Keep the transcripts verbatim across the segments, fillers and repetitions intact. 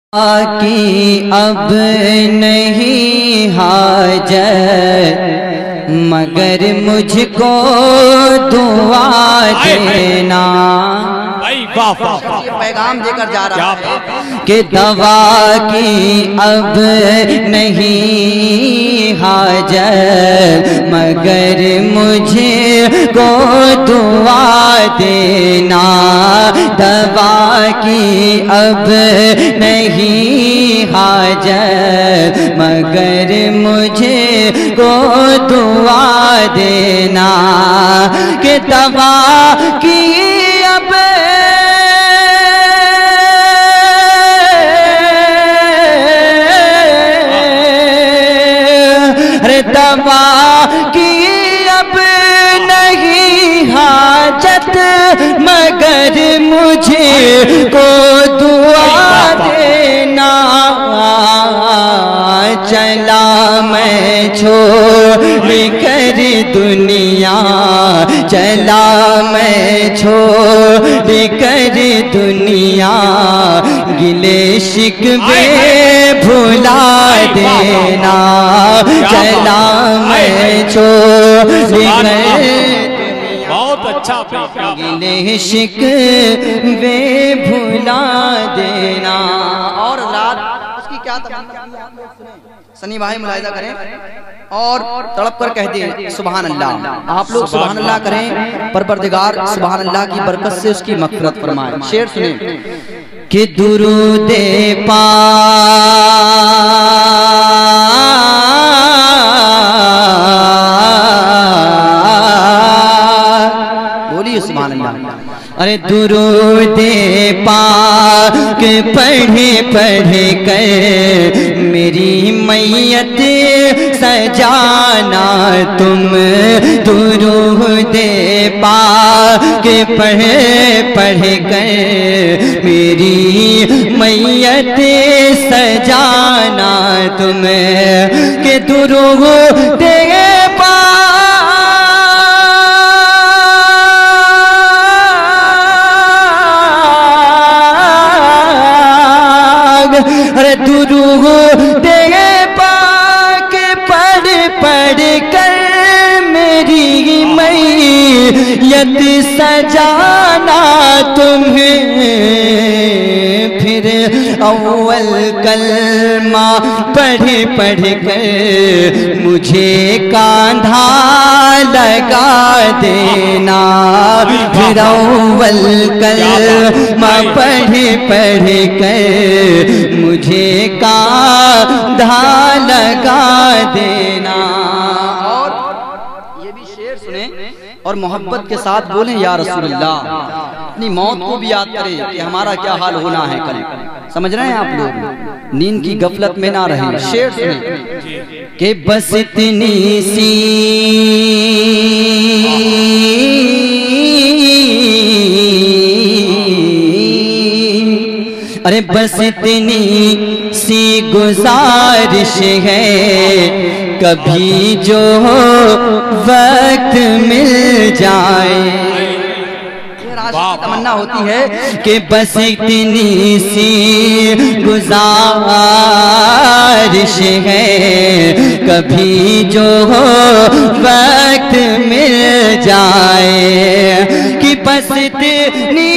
کی اب نہیں حاجت مگر مجھ کو دعا دینا. یہ پیغام دے کر جا رہا ہے کہ دوا کی اب نہیں حاجت مگر مجھے کو دعا دینا. دوا کی اب نہیں حاجت مگر مجھے کو دعا دینا. کہ دوا کی اب دوا کی اب نہیں حاجت مگر مجھے کو دعا دینا. چلا میں چھوڑ کر دنیا چلا میں چھوڑ کر دنیا گلے شکوے بھلا دینا. چلا میں چھوڑ کر بہت اچھا گلے شکوے بھلا دینا. اور رات اس کی کیا تمنا سنی بھائی ملاحظہ کریں اور تڑپ کر کہہ دیں سبحان اللہ. آپ لوگ سبحان اللہ کریں پروردگار سبحان اللہ کی برکت سے اس کی مغفرت فرمائے. شعر سنیں کہ درود پاک بولیے سبحان اللہ. ارے درود پاک پڑھے پڑھے کر میری میت سجانا تم. درود پاک پڑھے پڑھے کر میری میت سجانا تم. کہ درود درود پاک پڑھ پڑھ کر میری میت سجانا تمہیں. پھر اول کلمہ پڑھ پڑھ کر مجھے کاندھا لگا دینا. پھر اول کلمہ پڑھ پڑھ کر مجھے کاندھا لگا دینا. اور یہ بھی شعر سنیں اور محبت کے ساتھ بولیں یا رسول اللہ. اپنی موت کو بھی یاد کریں کہ ہمارا کیا حال ہونا ہے کل. سمجھ رہے ہیں آپ لوگ نیند کی غفلت میں نہ رہیں. شعر سنیں کہ بس اتنی سی ارے بس اتنی سی گزارش ہے کبھی جو وقت مل جائے. تمنا ہوتی ہے کہ بس اتنی سی گزارش ہے کبھی جو وقت مل جائے. کہ بس اتنی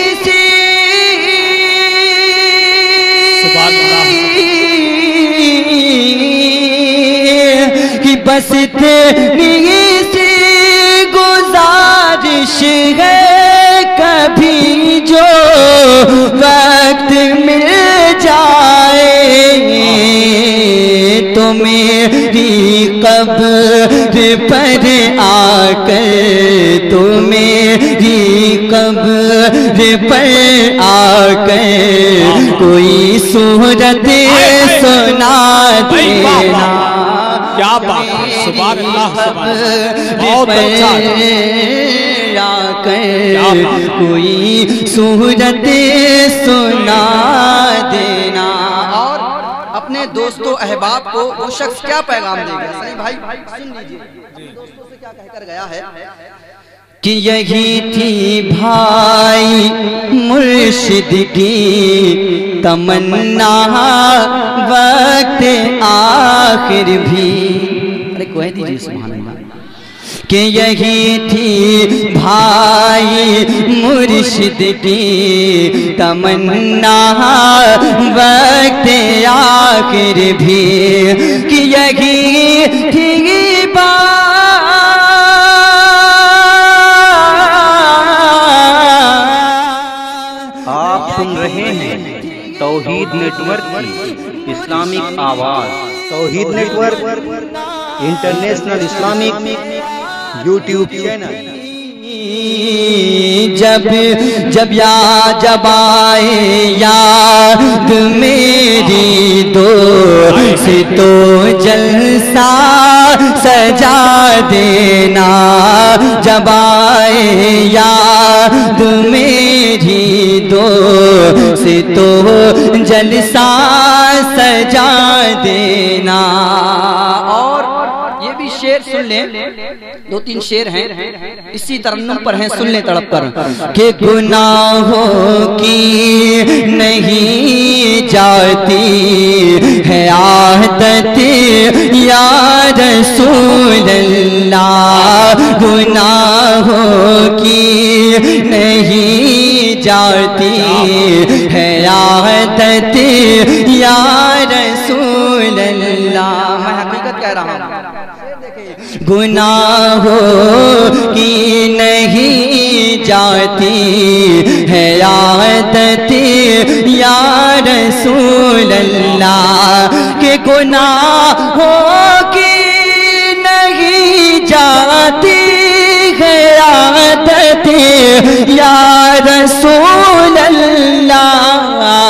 کہ بس اتنی سی گزارش ہے کبھی جو وقت مل جائے. تو میری قبر پر آ کر تو میری قبر پر آ کر کوئی صورت سنا دینا. کیا بات ہے سبحان اللہ. بہت اچھا کر کوئی صورت سنا دینا. اور اپنے دوستو احباب کو وہ شخص کیا پیغام دے گا؟ سنی بھائی سن لیجئے دوستوں سے کیا کہہ کر گیا ہے کہ یہی تھی بھائی مرشد کی تمنا وقت آخر بھی. ارے کوئی دیجئے سبحان اللہ. کہ یہی تھی بھائی مرشد کی تمنا وقت آخر بھی. کہ یہی تھی بھائی سن رہے ہیں توحید نیٹ ورک کی اسلامک آواز. Tauheed network international Islamic YouTube channel. جب جب یا جب آئے یاد میری دوست تو جلسہ سجا دینا. جب آئے یاد میری دوست تو جلسہ سجا دینا. اور یہ بھی شعر سن لیں, دو تین شعر ہیں اسی ترنم پر ہیں, سن لیں تڑپ کر. کہ گناہوں کی نہیں جاتی ہے عادت یا رسول اللہ. گناہوں کی نہیں جاتی ہے عادت یا رسول اللہ. میں حقیقت کہہ رہا ہوں. گناہوں کی نہیں جاتی ہے عادت یا رسول اللہ. کہ گناہوں کی نہیں جاتی ہے عادت یا رسول اللہ.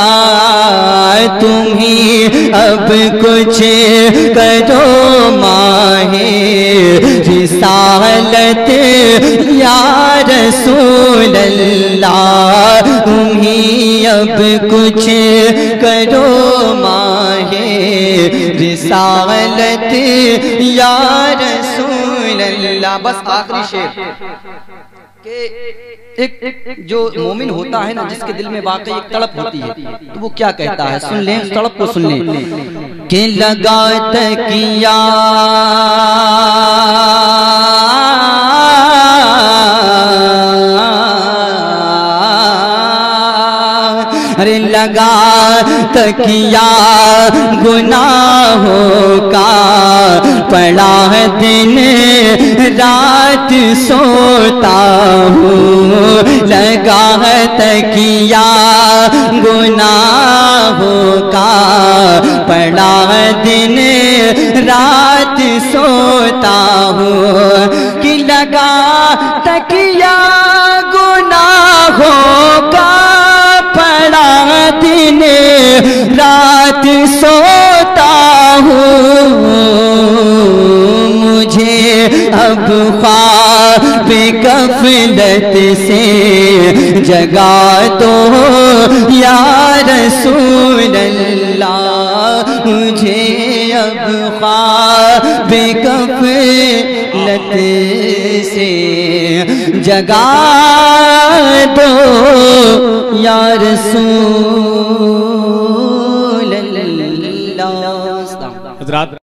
تم ہی اب کچھ کرو ماہ رسالت یا رسول اللہ. تم ہی اب کچھ کرو ماہ رسالت یا رسول اللہ. بس آخری شعر کہ ایک جو مومن ہوتا ہے نا, جس کے دل میں واقعی ایک تڑپ ہوتی ہے, تو وہ کیا کہتا ہے, سن لیں اس تڑپ کو, سن لیں. کہ لگا تکیا ارے لگا تکیا گناہوں کا پڑا دن رات سوتا ہوں. لگا تکیا گناہوں کا پڑا دن رات سوتا ہوں. کہ لگا تکیا گناہوں کا پڑا دن رات سوتا ہوں. مجھے اب خواب غفلت سے جگا دو یا رسول اللہ. مجھے اب خواب غفلت سے جگا دو یا رسول اللہ. حضرات